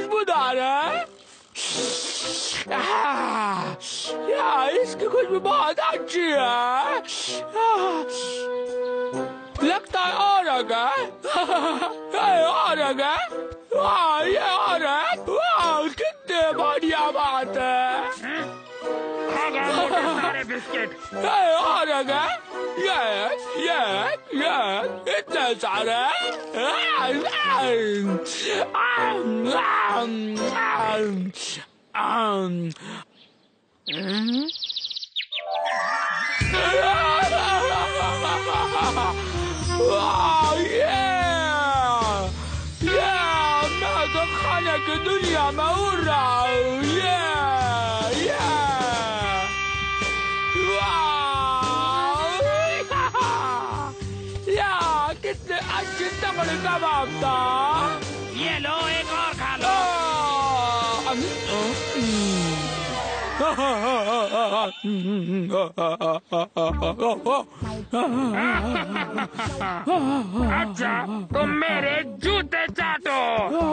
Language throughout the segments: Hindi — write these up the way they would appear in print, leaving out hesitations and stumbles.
खुशबूदार है। यार इसकी खुशबू बहुत अच्छी है। लगता है औरत है। औरत है। वाह ये औरत, वाह कितने बढ़िया बात है। सारे बिस्किट औरत है। ये इतने सारे। मैं तो खाने की दुनिया में उड़ रहा हूँ। कितने अच्छे तगड़े कबाब था। ये लो एक और खा लो। अच्छा तुम मेरे जूते चाटो।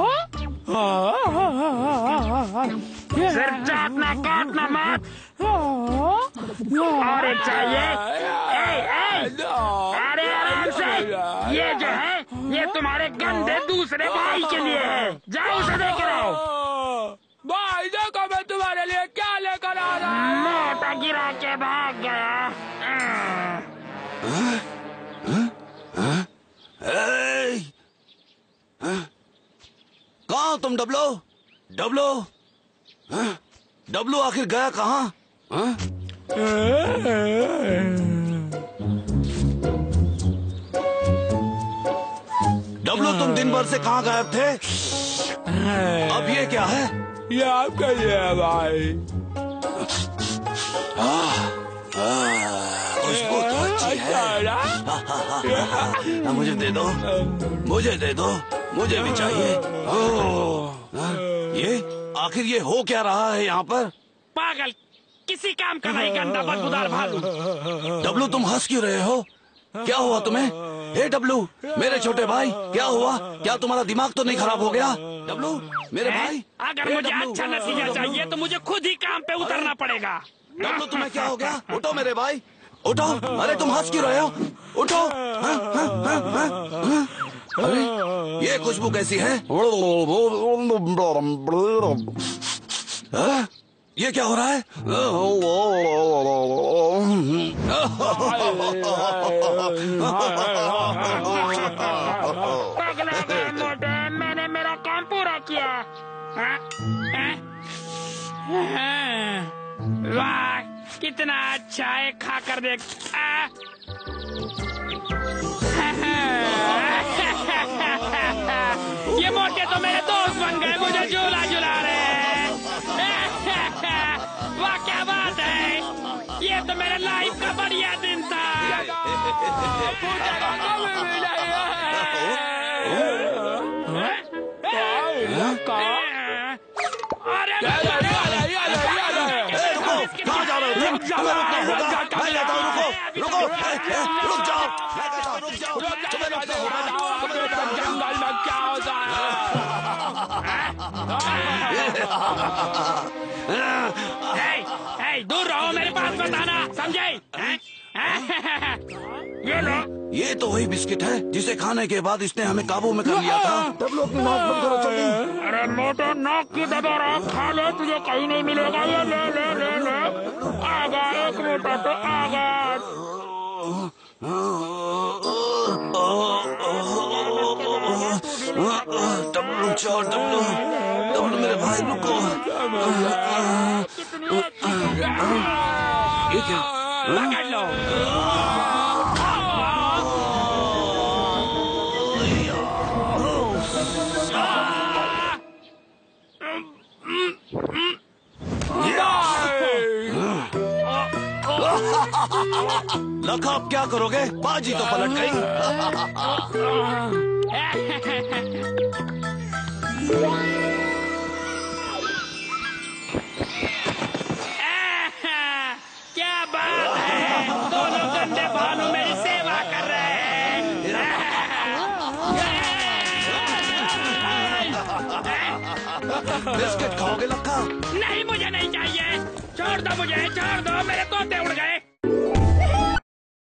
सिर्फ चाटना काटना मत। और एक चाहिए। अरे आराम से। ये जो है ये तुम्हारे गंदे दूसरे भाई के लिए है। जाओ उसे देकर आओ। भाई देखो मैं तुम्हारे लिए क्या लेकर आ रहा हूँ। मोटा गिरा के भाग गया। कहाँ हो तुम डब्लू? डब्लू डब्लू आखिर गया कहाँ? डब्लू तुम दिन भर से कहाँ गायब थे? अब ये क्या है? ये आपका लिए है भाई। खुशबू तो अच्छी है। मुझे दे दो, मुझे दे दो, मुझे भी चाहिए। ये आखिर ये हो क्या रहा है यहाँ पर? पागल, किसी काम का नहीं गंदा बदबूदार भालू। डब्लू तुम हंस क्यों रहे हो? क्या हुआ तुम्हें? हे डब्लू मेरे छोटे भाई, क्या हुआ? क्या तुम्हारा दिमाग तो नहीं खराब हो गया? डब्लू मेरे भाई, अगर मुझे अच्छा नतीजा चाहिए तो मुझे खुद ही काम पे उतरना पड़ेगा। डब्लू तुम्हें क्या हो गया? उठो मेरे भाई, उठो। अरे तुम हंस क्यों रहे हो? उठो। अरे ये खुशबू कैसी है? ये क्या हो रहा है? मैंने मेरा काम पूरा किया। वाह कितना अच्छा है, खा कर देख। ये मोटे तो मेरे दोस्त बन गए, मुझे झूला झुला रहे हैं। वाह क्या बात है, ये तो मेरे लाइफ का बढ़िया दिन था। कहाँ जा रहे हो? मैं लेता हूँ, रुको, रुक जाओ। तुम्हें रुकना होगा। जंगल में क्या होता है? दूर रहो, मेरे पास बताना, समझे? ये लो। ये तो वही बिस्किट है जिसे खाने के बाद इसने हमें काबू में कर लिया था। तब लोग अपनी नाक बंद करो जल्दी। अरे मोटे नाक की दबा रहा, खा ले, तुझे कहीं नहीं मिलेगा। ये ले ले ले ले। आगा एक मोटा तो आगा। डब्लू चार, डब्लू मेरे भाई रुको। ये क्या? पकड़ लो। लखा अब क्या करोगे? बाजी तो पलट गई। क्या बात है, दोनों गंदे भालू मेरी सेवा कर रहे हैं। बिस्किट खाओगे लक्का? नहीं मुझे नहीं चाहिए, छोड़ दो मुझे, छोड़ दो, मेरे तोते उड़ गए।